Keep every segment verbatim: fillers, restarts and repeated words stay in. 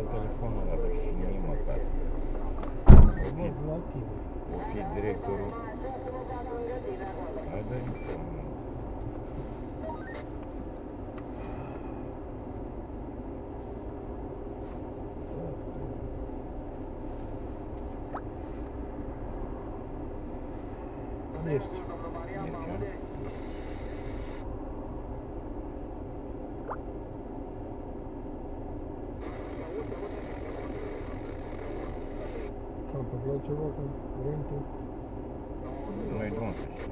telefonul ăla de și măcar. O fi, la tine. o fi directorul. Mai dă informul. Mergi. S-a întâmplat ceva cu curentul? Nu-i drum să știu.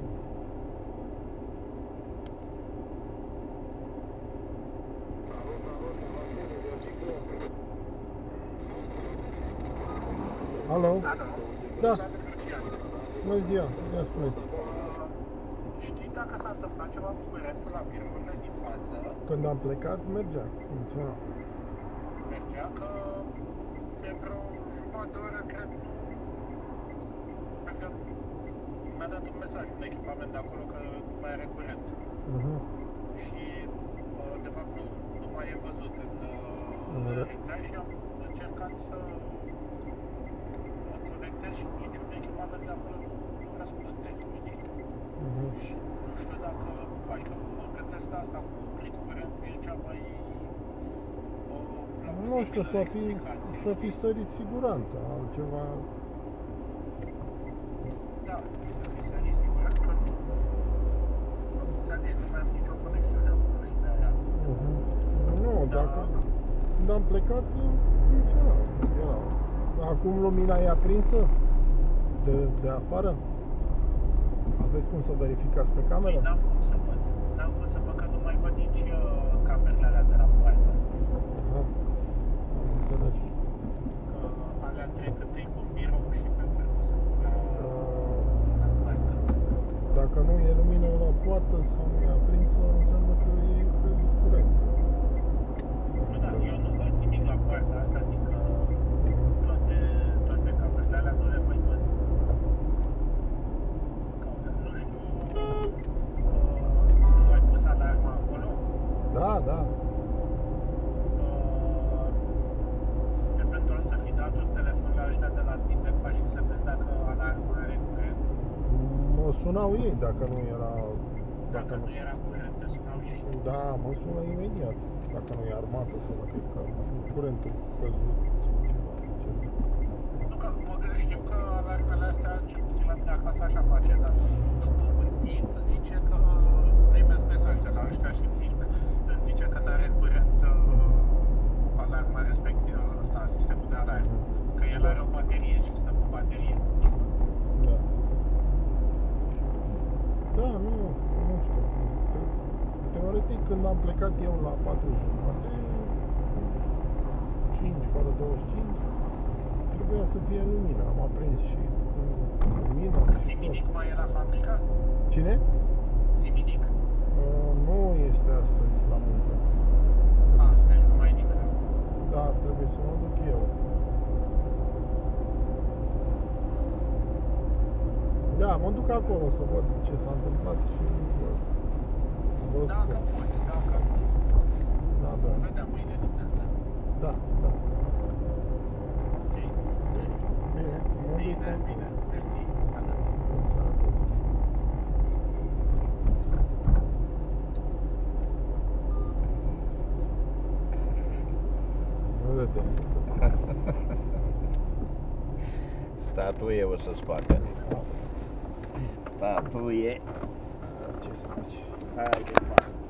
Alo? Da. Bună ziua, ia spuneți. Știi dacă s-a întâmplat ceva cu curentul la firmurile din față? Când am plecat, mergea, funcționa. Mergea că de vreo jumătate de oră, cred, nu... Adică mi-a dat un mesaj, un echipament de acolo că nu mai are curent. Uh-huh. Și, de fapt, nu, nu mai e văzut în uh, rețea și am încercat să conectez și niciun echipament de acolo nu răspunde nimic. Uh-huh. Și nu știu dacă, adică mă gândesc că asta cu oprit curent e cea mai... Nu știu, să fi, să fi sărit siguranța, altceva... Da, să fi sărit siguranța, că nu... Ți-a zis, nu mai am nicio conexiune acolo și pe aia. Uh-huh. Nu, dacă... Când am plecat, funcționa, era... Acum lumina e aprinsă? De, de afară? Aveți cum să verificați pe cameră? N-am cum să văd, n-am cum să văd că nu mai văd nici uh, camerele alea de la poartă. Aha, am înțeles. Că alea trec întâi pe birou și pe urmă sunt la, Uh, la poartă. Dacă nu e lumină la poartă sau nu e aprinsă, înseamnă că e căzut curentul. Nu, da, eu nu văd nimic la poartă, asta zic că toate, toate camerele alea nu le mai văd. Că, nu știu, uh, tu ai pus alarma acolo? Da, da. Uh, eventual să fi dat un telefon la ăștia de la Tindepa și să vezi dacă alarma are curent. Mă sunau ei dacă nu era... Dacă nu era curent, te sunau ei. Da, mă sună imediat. Dacă nu e armată sau dacă e curentul căzut sau ceva. ceva. Nu că mă gândesc, știu că alarmele astea, cel puțin la mine acasă așa face, dar după un timp zice că primesc mesaj de la ăștia și îmi zice, îmi zice că n-are curent uh, alarma respectivă, ăsta, sistemul de alarmă. Că el are o baterie și stă cu baterie. Da. Da, nu, nu știu. Teoretic, când am plecat eu la patru jumate, cinci fără douăzeci și cinci, trebuia să fie lumină. Am aprins și lumina. Siminic mai e la fabrică? Cine? Siminic. Uh, nu este astăzi la muncă. A, deci nu mai e nimeni. Da, trebuie să mă duc eu. Da, mă duc acolo să văd ce s-a întâmplat și vă, vă Dacă spun. poți, dacă nu, Da, da. vom vedea mâine dimineața. Da, da. Ok. Bine, mă duc Bine, acolo. bine. Mersi. Salut. Bună seara. Nu râdem. Statuie o să-ți facă. Statuie. Ce să faci? Hai de fapt.